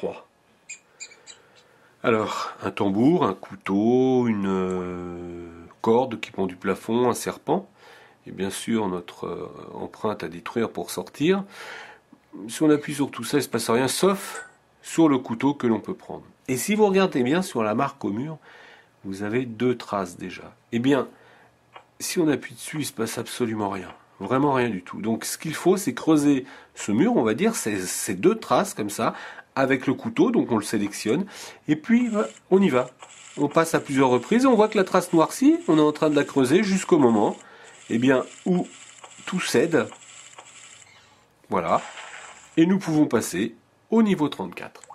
33. Alors, un tambour, un couteau, une corde qui pend du plafond, un serpent, et bien sûr notre empreinte à détruire pour sortir. Si on appuie sur tout ça, il ne se passe rien, sauf sur le couteau que l'on peut prendre. Et si vous regardez bien sur la marque au mur, vous avez 2 traces déjà. Eh bien, si on appuie dessus, il ne se passe absolument rien. Vraiment rien du tout. Donc ce qu'il faut, c'est creuser ce mur, on va dire, ces 2 traces comme ça, avec le couteau, donc on le sélectionne, et puis on y va. On passe à plusieurs reprises, on voit que la trace noircit, on est en train de la creuser jusqu'au moment, eh bien, où tout cède. Voilà. Et nous pouvons passer au niveau 34.